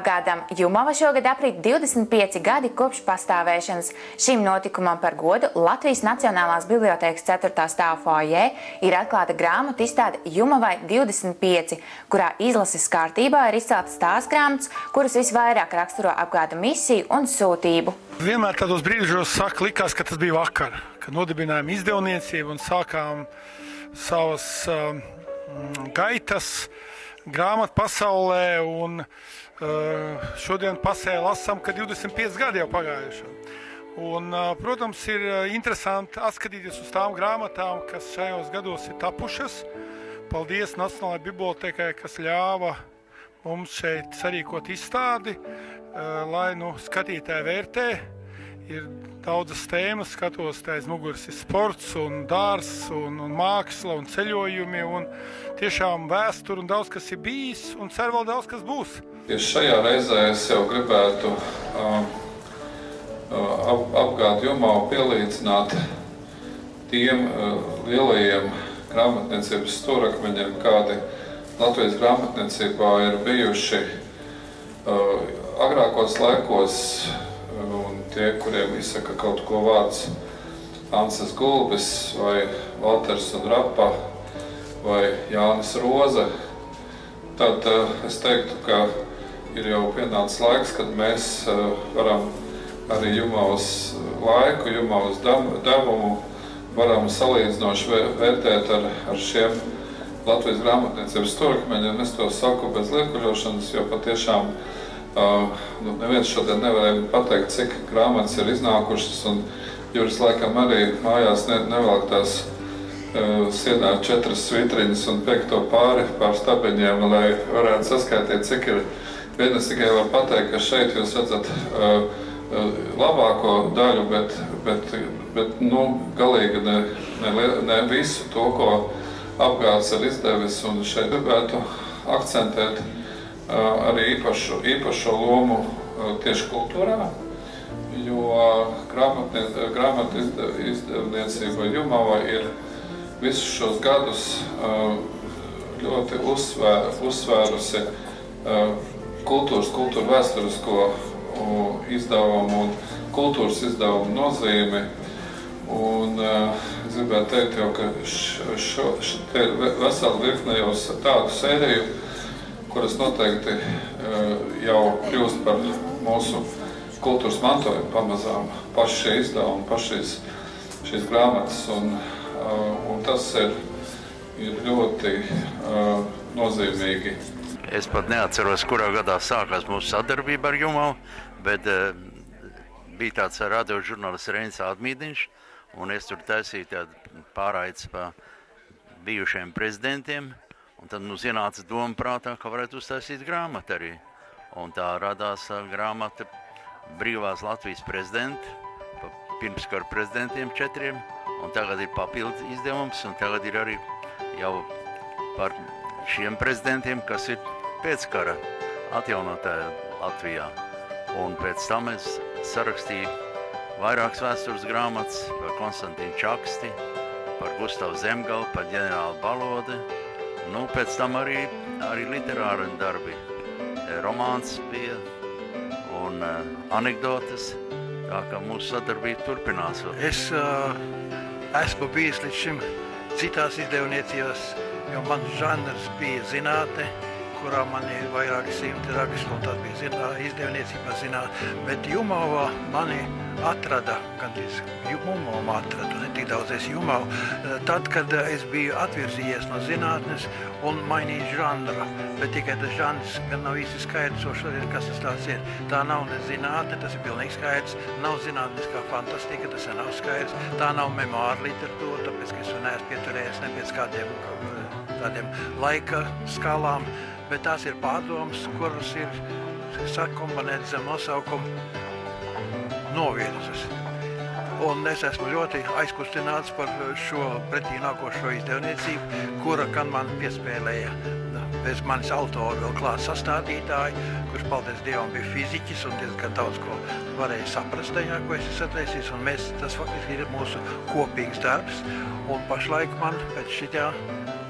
Apgādam Jumava šogad aprit 25 gadi kopš pastāvēšanas. Šim notikumam par godu Latvijas Nacionālās bibliotēkas 4. stāva foajē ir atklāta grāmatu izstāde Jumavai 25, kurā izlases kārtībā ir izceltas tās grāmatas, kuras visvairāk raksturo Apgāda misiju un sūtību. Vienmēr tādos brīžos likās, ka tas bija vakar, kad nodibinājām izdevniecību un sākām savas gaitas grāmatu pasaulē, un šodien pasē lasām, ka 25 gadi jau pagājuši. Un, protams, ir interesanti atskatīties uz tām grāmatām, kas šajos gados ir tapušas. Paldies Nacionālajai bibliotēkai, kas ļāva mums šeit sarīkot izstādi, lai skatītāji vērtē. Ir daudzas tēmas, skatos, tā aiz muguras ir sports un dārzs un māksla un ceļojumi un tiešām vēsture un daudz, kas ir bijis un cer vēl daudz, kas būs. Tieši šajā reizē es jau gribētu Apgādu Jumavu pielīdzināt tiem lielajiem grāmatniecības stūrakmeņiem, kādi Latvijas grāmatniecībā ir bijuši agrākos laikos, un tie, kuriem izsaka kaut ko vārds Anses Gulbis vai Valters un Rapa vai Jānis Roze, tad es teiktu, ka ir jau pienācis laiks, kad mēs varam arī Jumavas laiku, Jumavas devumu varam salīdzinoši vērtēt ar šiem Latvijas grāmatniecības stūrakmeņiem. Es to saku bez liekuļošanas, jo patiešām neviens šodien nevarēja pateikt, cik grāmatas ir iznākušas, un Juris laikam arī mājās nevelk tās sienā 4 svitriņas un 5 pāri pār stabiņiem, lai varētu saskaitīt, cik ir. Vien es tikai varu pateikt, ka šeit jūs redzat labāko daļu, bet galīgi ne visu to, ko Apgāds ir izdevis, un šeit gribētu akcentēt arī īpašo lomu tieši kultūrā, jo grāmatu izdevniecība Jumava ir visus šos gadus ļoti uzsvērusi kultūru vēsturisko izdevumu un kultūras izdevumu nozīmi. Un es gribētu teikt jau, ka te ir vesela virkne jau tādu sēriju, kuras noteikti jau kļūst par mūsu kultūras mantojumu pamazām, paši šie izdevumi, paši šīs grāmatas, un tas ir ļoti nozīmīgi. Es pat neatceros, kurā gadā sākās mūsu sadarbība ar Jumavu, bet bija tāds radiožurnālists Reinis Ādmīdiņš, un es tur taisīju tādu pārraides pa bijušiem prezidentiem. Un tad mums ienāca doma prātā, ka varētu uztaisīt grāmatu arī. Un tā radās grāmata Brīvās Latvijas prezidenti, pirmskara prezidentiem 4, un tagad ir papildu izdevums, un tagad ir arī jau par šiem prezidentiem, kas ir pēckara atjaunotāja Latvijā. Un pēc tam es sarakstīju vairākas vēstures grāmatas par Konstantīnu Čaksti, par Gustavu Zemgalu, par ģenerāli Balodi. Pēc tam arī literāri darbi. Romāns bija un anekdotes, tā kā mūsu sadarbība turpinās. Es esmu bijis līdz šim citās izdevniecībās, jo mans žanrs bija zinātne, kurā man ir vairāki 100 rakstu, un tas bija izdevniecībā zinātne. Bet Jumava mani atrada, Jumava atrada, ne tik daudz es Jumavu, tad, kad es biju atvirzījies no zinātnes un mainīju žanru. Bet tikai tas žanrs gan nav īsti skaidrs, šodien, kas tas tāds ir. Tā nav ne zinātne, tas ir pilnīgi skaidrs, nav zinātniskā fantastika, tas nav skaidrs, tā nav memoāra literatūra, tāpēc, ka es neesmu pieturējies ne pēc kādiem laika skalām, bet tās ir pārdomas, kuras ir sakomponētas zem nosaukumu novirzes. Un es esmu ļoti aizkustināts par šo pretī nākošo izdevniecību, kura gan man piespēlēja bez manis autora vēl klāt sastādītāji, kurš, paldies Dievam, bija fiziķis un diezgan daudz ko varēja saprast tajā, ko es esmu atraisījis, un tas faktiski ir mūsu kopīgs darbs. Un pašlaik man pēc šitā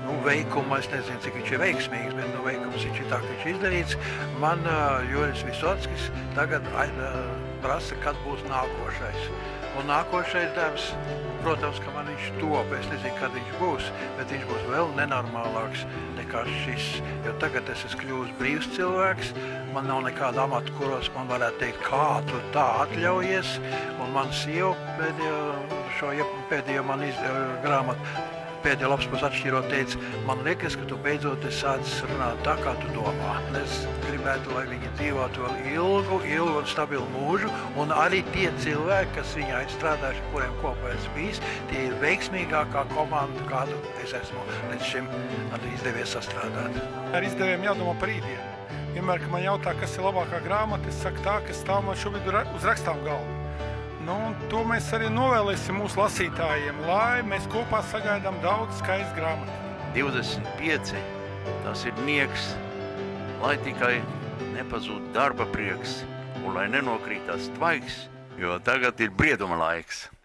veikumu, es nezinu, cik viņš ir veiksmīgs, bet veikums viņš ir tā, ka viņš ir izdarīts. Man Juris Visockis tagad prasa, kad būs nākošais. Un nākošais darbs, protams, ka man viņš top, es nezinu, kad viņš būs, bet viņš būs vēl nenormālāks nekā šis. Jo tagad es esmu kļuvis brīvs cilvēks, man nav nekāda amata, kuros man varētu teikt, kā tu tā atļaujies. Un man sieva pēdējo man grāmatu, pēdējo lapspus atšķirot teica, man liekas, ka tu beidzot sācis runāt tā, kā tu domā. Es gribētu, lai viņi dzīvotu vēl ilgu un stabilu mūžu, un arī tie cilvēki, kas viņā ir strādājuši, kuriem kopā es bijis, tie ir veiksmīgākā komanda, kādu es esmu līdz šim izdevies sastrādāt. Ar izdevējiem jādomā par rītdienu. Vienmēr, kad man jautā, kas ir labākā grāmata, es saku tā, ka stāv man šobrīd uz rakstām galvu. Un to mēs arī novēlēsim mūsu lasītājiem, lai mēs kopā sagaidām daudz skaistu grāmatu. 25, tas ir nieks, lai tikai nepazūd darba prieks un lai nenokrītās tvaiks, jo tagad ir brieduma laiks.